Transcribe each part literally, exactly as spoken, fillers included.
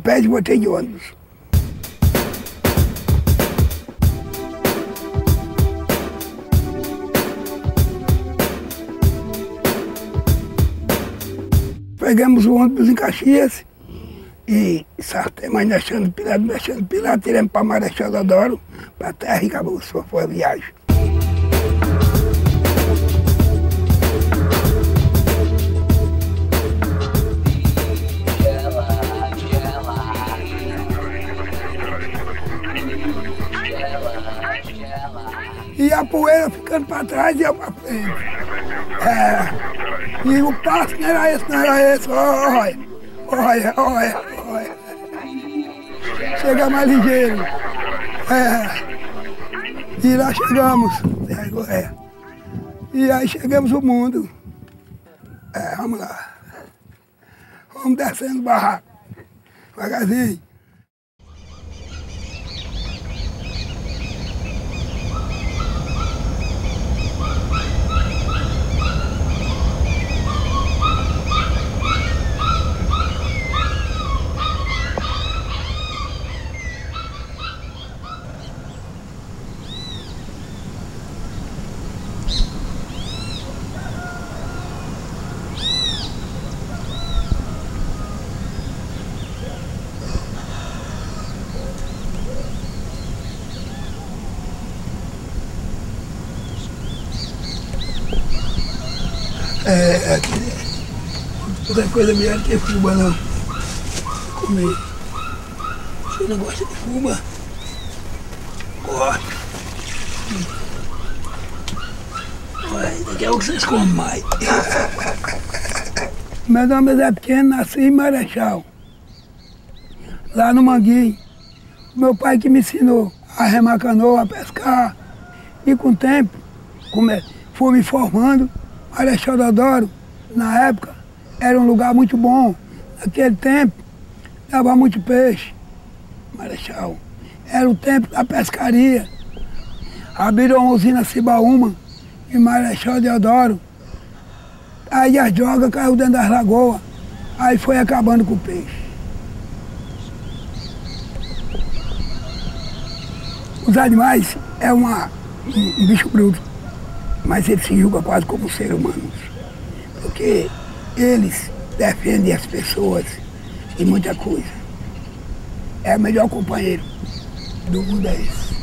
pé e voltei de ônibus. Pegamos o ônibus em Caxias e sartemos deixando Pilato, deixando Pilato, tiramos para Marechal Deodoro, para a terra e acabou, só foi a viagem. E a poeira ficando para trás e eu para frente. É. E o passo não era esse, não era esse. Olha, olha, olha, olha. Chega mais ligeiro. É. E lá chegamos. É. E aí chegamos ao mundo. É, vamos lá. Vamos descendo o barraco. Devagarzinho. É, aqui, outra coisa melhor que fubá não. Comer. Você não gosta de fubá? Gosto. Olha, daqui a pouco vocês comem mais. Meu nome é Zé Pequeno, nasci em Marechal. Lá no Manguinho. Meu pai que me ensinou a remar canoa, a pescar. E com o tempo, come, fui me formando. Marechal Deodoro, na época, era um lugar muito bom. Naquele tempo, dava muito peixe. Marechal. Era o tempo da pescaria. Abriram uma usina Cibaúma, em Marechal Deodoro. Aí as drogas caíram dentro das lagoas. Aí foi acabando com o peixe. Os animais é uma, um, um bicho bruto. Mas eles se julgam quase como seres humanos, porque eles defendem as pessoas e muita coisa. É o melhor companheiro do mundo é esse.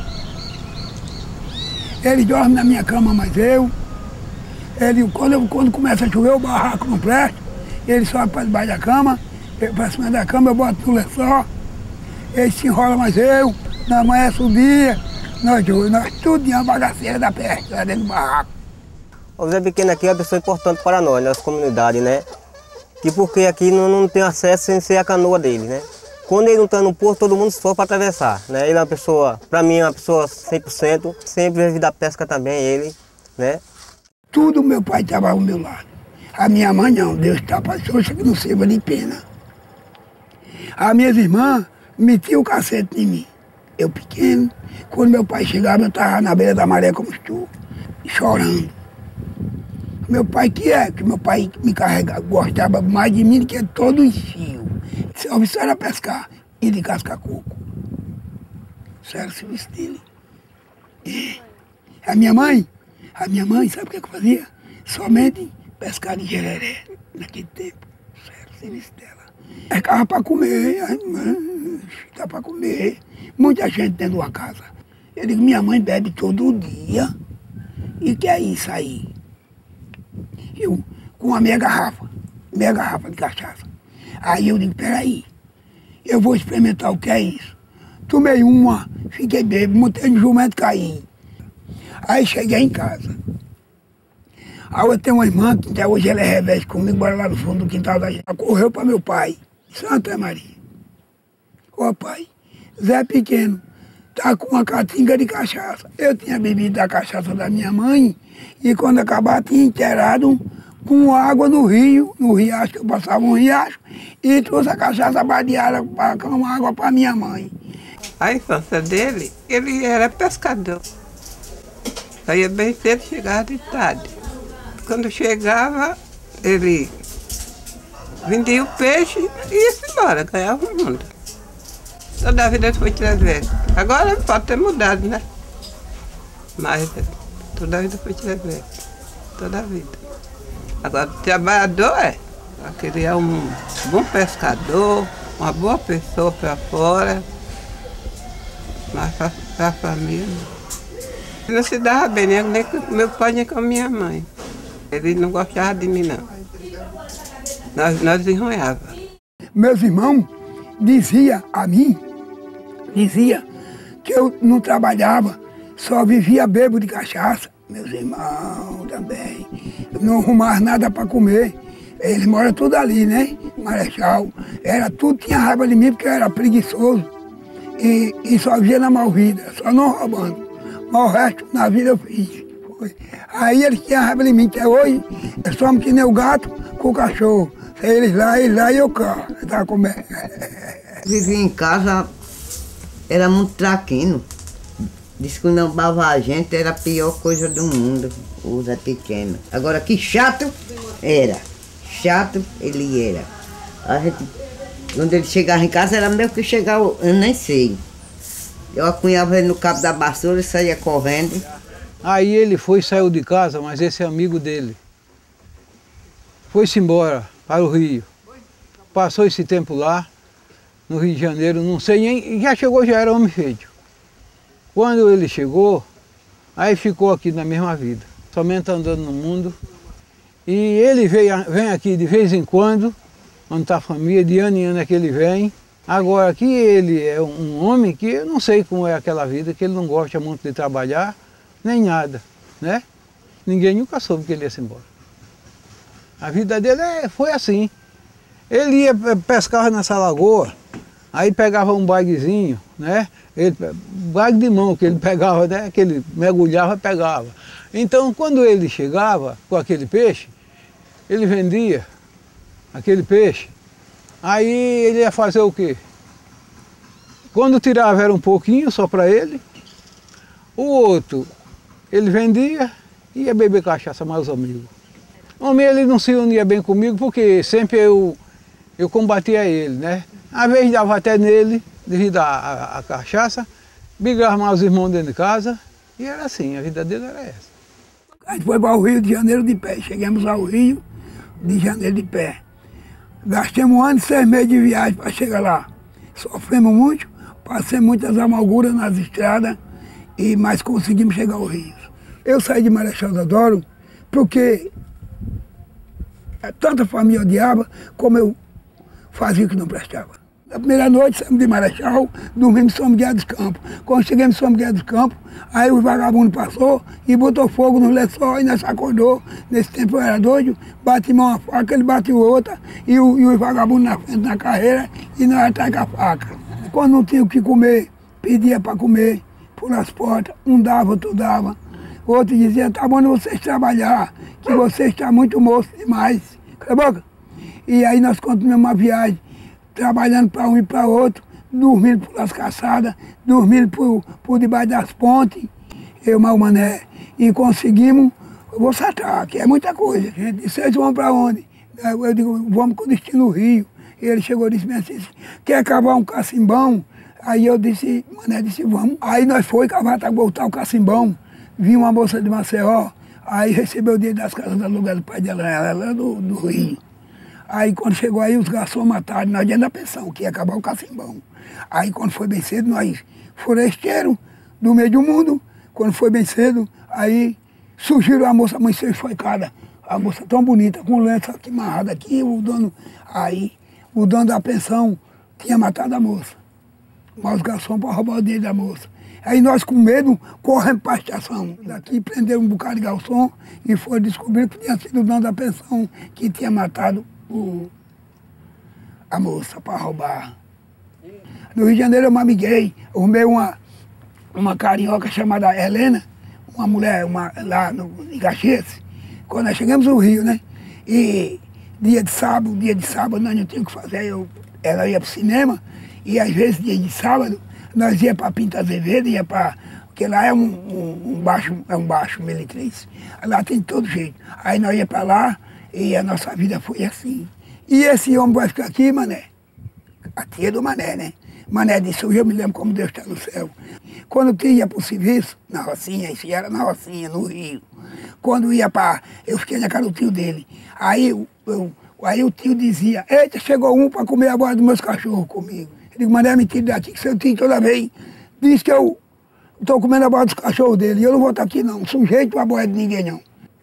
Ele dorme na minha cama, mas eu, ele, quando, eu, quando começa a chover, o barraco não presta, ele sobe para debaixo da cama, para cima da cama, eu boto no lençol, ele se enrola, mas eu, na manhã subia. Nós, nós tudo uma bagaceira da peste, lá dentro do barraco. O Zé Pequeno aqui é uma pessoa importante para nós, nossa comunidade, né? Que porque aqui não, não tem acesso sem ser a canoa dele, né? Quando ele não está no porto, todo mundo só para atravessar, né? Ele é uma pessoa, para mim, é uma pessoa cem por cento, sempre vive da pesca também, ele, né? Tudo meu pai estava ao meu lado. A minha mãe não, Deus está para que não sirva de pena. As minhas irmãs metiam o cacete em mim. Eu pequeno, quando meu pai chegava, eu estava na beira da maré como estou, chorando. Meu pai que é, que meu pai me carregava, gostava mais de mim do que todo o fio. Isso era pescar e de cascar coco. Isso era o serviço dele. E a minha mãe, a minha mãe, sabe o que eu fazia? Somente pescar de jereré, naquele tempo. Isso era o serviço dela. Ficava para comer, dá para comer. Muita gente dentro de uma casa. Eu digo, minha mãe bebe todo dia. E que é isso aí? Eu, com a minha garrafa, meia garrafa de cachaça. Aí eu digo, peraí, eu vou experimentar o que é isso. Tomei uma, fiquei bêbado, montei no jumento e caí. Aí cheguei em casa. Aí eu tenho uma irmã, que até hoje ela é reveste comigo, bora lá no fundo do quintal da gente. Ela correu para meu pai, Santa Maria. Ô pai, Zé Pequeno, tá com uma catinga de cachaça. Eu tinha bebido da cachaça da minha mãe e quando acabar tinha inteirado com água no rio, no riacho, que eu passava um riacho, e trouxe a cachaça badeada com água para minha mãe. A infância dele, ele era pescador. Saía bem cedo, chegava de tarde. Quando chegava, ele vendia o peixe e ia embora, ganhava o mundo. Toda a vida foi travessa. Agora pode ter mudado, né? Mas toda a vida foi travessa. Toda a vida. Agora, o trabalhador é. Aquele é um bom pescador, uma boa pessoa para fora. Mas para a família. Ele não se dava bem, nem com meu pai, nem com a minha mãe. Ele não gostava de mim, não. Nós, nós enronhávamos. Meus irmãos diziam a mim, dizia que eu não trabalhava, só vivia bebo de cachaça. Meus irmãos também. Eu não arrumava nada para comer. Eles moram tudo ali, né? Marechal. Era tudo, tinha raiva de mim porque eu era preguiçoso. E, e só vivia na mal vida, só não roubando. Mas o resto na vida eu fiz. Foi. Aí eles tinham raiva de mim, até hoje, eu somos que nem o gato com o cachorro. Eles lá, eles lá e eu cá. Eu tava comendo. Vivia em casa, era muito traquino. Diz que não bava a gente, era a pior coisa do mundo, o Zé Pequeno. Agora, que chato era. Chato ele era. A gente, quando ele chegava em casa, era mesmo que chegava, eu nem sei. Eu acunhava ele no cabo da vassoura e saía correndo. Aí ele foi, saiu de casa, mas esse é amigo dele. Foi-se embora para o Rio. Passou esse tempo lá, no Rio de Janeiro, não sei nem, já chegou, já era homem feito. Quando ele chegou, aí ficou aqui na mesma vida, somente andando no mundo. E ele veio, vem aqui de vez em quando, onde está a família, de ano em ano é que ele vem. Agora aqui ele é um homem que eu não sei como é aquela vida, que ele não gosta muito de trabalhar, nem nada, né? Ninguém nunca soube que ele ia se embora. A vida dele é, foi assim. Ele ia pescar nessa lagoa, aí pegava um baguezinho, né? Ele, bague de mão que ele pegava, né? Que ele mergulhava e pegava. Então, quando ele chegava com aquele peixe, ele vendia aquele peixe. Aí ele ia fazer o quê? Quando tirava era um pouquinho só para ele. O outro, ele vendia e ia beber cachaça mais amigos. Homem, ele não se unia bem comigo porque sempre eu, eu combatia ele, né? Às vezes dava até nele, devido à cachaça, brigava mais os irmãos dentro de casa, e era assim, a vida dele era essa. A gente foi para o Rio de Janeiro de pé, chegamos ao Rio de Janeiro de pé. Gastamos um ano e seis meses de viagem para chegar lá. Sofremos muito, passei muitas amarguras nas estradas, e, mas conseguimos chegar ao Rio. Eu saí de Marechal Deodoro porque tanta família odiava, como eu fazia o que não prestava. Na primeira noite, saímos de Marechal, dormimos em São Miguel dos Campos. Quando chegamos em São Miguel dos Campos, aí o vagabundo passou e botou fogo no lençol e nós acordou. Nesse tempo eu era doido, bati uma faca, ele bateu outra, e o, e o vagabundo na frente na carreira e nós atrás com a faca. Quando não tinha o que comer, pedia para comer por as portas, um dava, outro dava. O outro dizia, tá bom vocês trabalhar, que você está muito moço demais. Cala a boca. E aí nós continuamos uma viagem, trabalhando para um e para outro, dormindo pelas caçadas, dormindo por, por debaixo das pontes, eu, mal mané, e conseguimos, eu vou saltar, que é muita coisa. A gente disse, vocês vão para onde? Eu digo, vamos com o destino Rio. E ele chegou e disse assim, quer cavar um cacimbão? Aí eu disse, mané, disse, vamos. Aí nós foi cavar para voltar o cacimbão, vi uma moça de Maceió, aí recebeu o dinheiro das casas da lugar do pai dela, ela era do, do Rio. Aí quando chegou aí, os garçons mataram, nós dentro da pensão, que ia acabar o cacimbão. Aí quando foi bem cedo, nós foresteiros do meio do mundo, quando foi bem cedo, aí surgiram a moça amanheceu enforcada. A moça tão bonita, com lenço aqui amarrado aqui, o dono, aí o dono da pensão tinha matado a moça. Mas os garçons para roubar o dinheiro da moça. Aí nós com medo corremos para a estação. Daqui prenderam um bocado de garçom e foi descobrir que tinha sido o dono da pensão que tinha matado o, a moça para roubar. No Rio de Janeiro eu me amiguei, arrumei uma, uma carioca chamada Helena, uma mulher uma, lá no, em Caxias, quando nós chegamos no Rio, né? E dia de sábado, dia de sábado nós não tínhamos o que fazer, eu, ela ia para o cinema, e às vezes dia de sábado nós ia para Pinta Azevedo, ia para... Porque lá é um, um, um baixo, é um baixo Melitriz. Lá tem de todo jeito. Aí nós ia para lá e a nossa vida foi assim. E esse homem vai ficar aqui, Mané. A tia do Mané, né? Mané disse, eu me lembro como Deus está no céu. Quando eu ia para o serviço, na Rocinha, isso era na Rocinha, no Rio. Quando eu ia para... Eu fiquei na casa do tio dele. Aí, eu, eu, aí o tio dizia, eita, chegou um para comer a boia dos meus cachorros comigo. Eu digo, Mané, mentira daqui, que seu tio toda vez diz que eu estou comendo a boia dos cachorros dele. E eu não vou estar aqui não, sujeito a boia de ninguém não.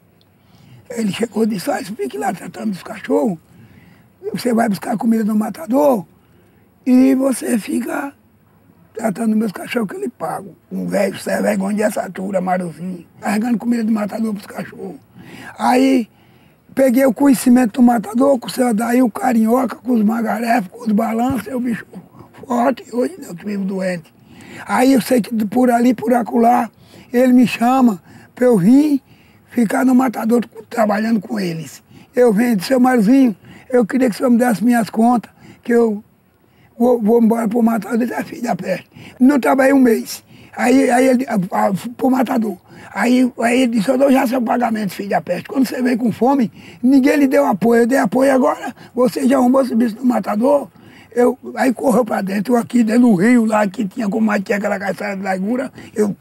Ele chegou e disse, ah, fique lá tratando dos cachorros. Você vai buscar comida no matador e você fica tratando meus cachorros que eu lhe pago. Um velho sem vergonha de essatura, marozinho, carregando comida do matador para os cachorros. Aí peguei o conhecimento do matador, com o seu Adair, o carinhoca, com os magarefos, com os balanços, eu bicho forte, hoje eu que vivo doente. Aí eu sei que por ali, por acolá, ele me chama para eu vir ficar no matador trabalhando com eles. Eu venho de seu Marzinho, eu queria que o senhor me desse minhas contas, que eu vou, vou embora para o matador, ele é filho da peste. Não trabalhei um mês, aí, aí ele, para o matador. Aí, aí ele disse, eu dou já seu pagamento, filho da peste. Quando você veio com fome, ninguém lhe deu apoio, eu dei apoio agora, você já arrumou esse bicho no matador. Eu, aí correu para dentro, eu aqui dentro do rio, lá que tinha como mais tinha aquela caçada de largura, eu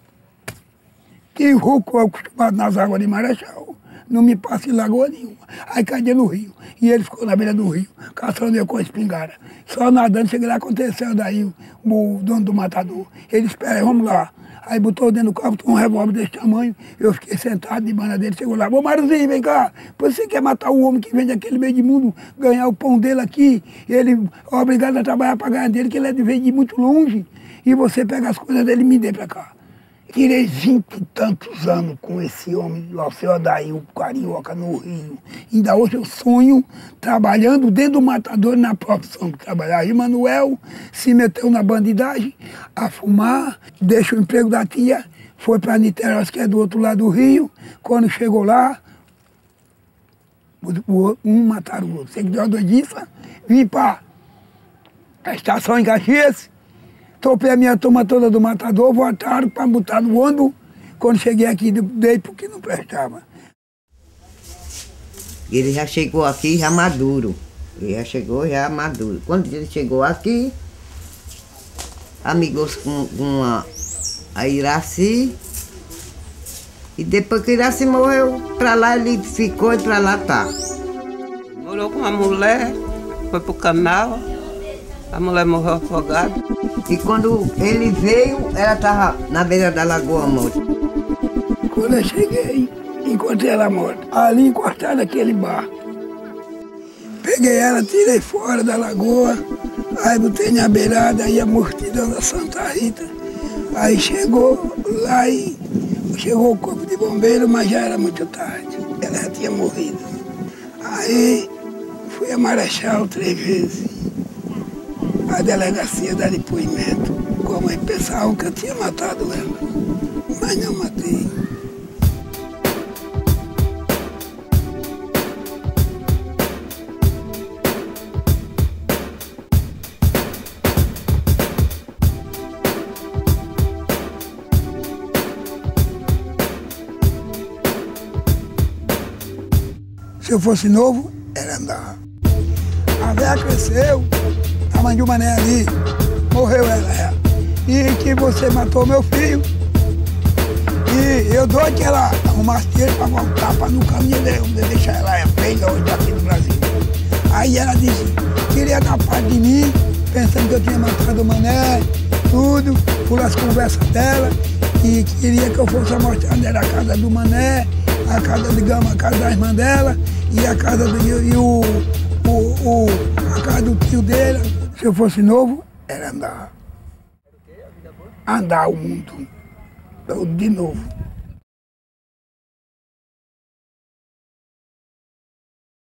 que rouco acostumado nas águas de Marechal, não me passa em lagoa nenhuma. Aí caí dentro do rio, e ele ficou na beira do rio, caçando eu com a espingarda. Só nadando, cheguei lá, aconteceu daí o, o dono do matador. Ele espera, vamos lá. Aí botou dentro do carro, um revólver desse tamanho, eu fiquei sentado de banda dele, chegou lá, ô Marzinho, vem cá, você quer matar o homem que vem daquele meio de mundo, ganhar o pão dele aqui, ele é obrigado a trabalhar para ganhar dele, que ele é de vem de muito longe, e você pega as coisas dele e me dê para cá. Tirei vinte e tantos anos com esse homem, o seu Adair, o carioca no Rio. Ainda hoje eu sonho trabalhando dentro do matador na profissão que trabalhava. E Manuel se meteu na bandidagem, a fumar, deixa o emprego da tia, foi para Niterói, que é do outro lado do Rio. Quando chegou lá, um mataram o outro. Sei que deu uma doidiça, vim para a estação em Caxias, topei a minha turma toda do matador, voltaram para botar no ônibus. Quando cheguei aqui, dei porque não prestava. Ele já chegou aqui já maduro. Ele já chegou já maduro. Quando ele chegou aqui, amigou-se com, com a, a Iraci. E depois que Iraci morreu, para lá ele ficou e para lá tá. Morou com uma mulher, foi pro canal. A mulher morreu afogada. E quando ele veio, ela estava na beira da lagoa morta. Quando eu cheguei, encontrei ela morta. Ali encostada naquele bar. Peguei ela, tirei fora da lagoa, aí botei na beirada, aí a mortidão da Santa Rita. Aí chegou lá e chegou o corpo de bombeiro, mas já era muito tarde. Ela já tinha morrido. Aí fui a Marechal três vezes. A delegacia dá depoimento, como eles pensavam que eu tinha matado ela, mas não matei. Se eu fosse novo, era andar. A véia cresceu. A mãe de uma Mané ali, morreu ela, ela. E que você matou meu filho. E eu dou que ela arrumasse dinheiro para voltar, para no caminho dele, deixar ela feia hoje aqui no Brasil. Aí ela disse, queria dar parte de mim, pensando que eu tinha matado o Mané, tudo, por as conversas dela, e queria que eu fosse mostrar onde era a casa do Mané, a casa, digamos, a casa da irmã dela, e a casa do, e o, o, o, a casa do tio dele. Se eu fosse novo, era andar. Andar o mundo. De novo.